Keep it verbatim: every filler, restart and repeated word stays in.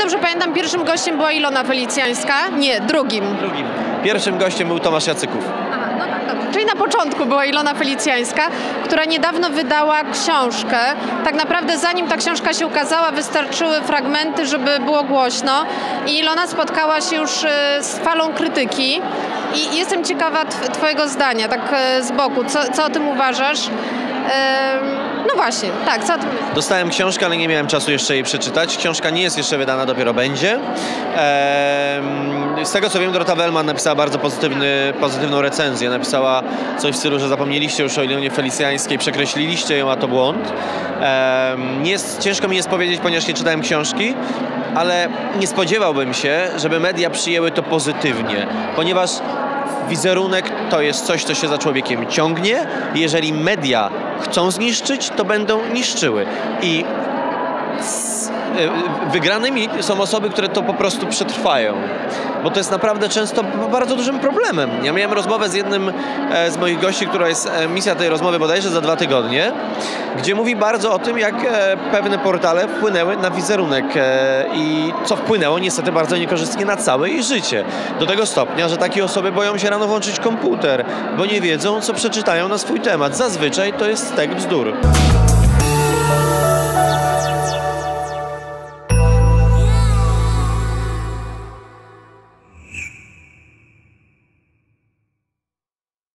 dobrze pamiętam, pierwszym gościem była Ilona Felicjańska. Nie, drugim. Drugim. Pierwszym gościem był Tomasz Jacyków. Aha, no tak, dobrze. Czyli na początku była Ilona Felicjańska, która niedawno wydała książkę. Tak naprawdę zanim ta książka się ukazała, wystarczyły fragmenty, żeby było głośno. I Ilona spotkała się już z falą krytyki. I jestem ciekawa twojego zdania, tak z boku. Co, co o tym uważasz? No właśnie, tak, co o tym myślisz? Dostałem książkę, ale nie miałem czasu jeszcze jej przeczytać. Książka nie jest jeszcze wydana, dopiero będzie. Z tego co wiem, Dorota Wellman napisała bardzo pozytywny, pozytywną recenzję. Napisała coś w stylu, że zapomnieliście już o Ilonie Felicjańskiej, przekreśliliście ją, a to błąd. Nie jest, ciężko mi jest powiedzieć, ponieważ nie czytałem książki, ale nie spodziewałbym się, żeby media przyjęły to pozytywnie, ponieważ wizerunek to jest coś, co się za człowiekiem ciągnie. Jeżeli media chcą zniszczyć, to będą niszczyły. I wygranymi są osoby, które to po prostu przetrwają. Bo to jest naprawdę często bardzo dużym problemem. Ja miałem rozmowę z jednym z moich gości, która jest misja tej rozmowy bodajże za dwa tygodnie, gdzie mówi bardzo o tym, jak pewne portale wpłynęły na wizerunek i co wpłynęło niestety bardzo niekorzystnie na całe jej życie. Do tego stopnia, że takie osoby boją się rano włączyć komputer, bo nie wiedzą, co przeczytają na swój temat. Zazwyczaj to jest tek bzdur.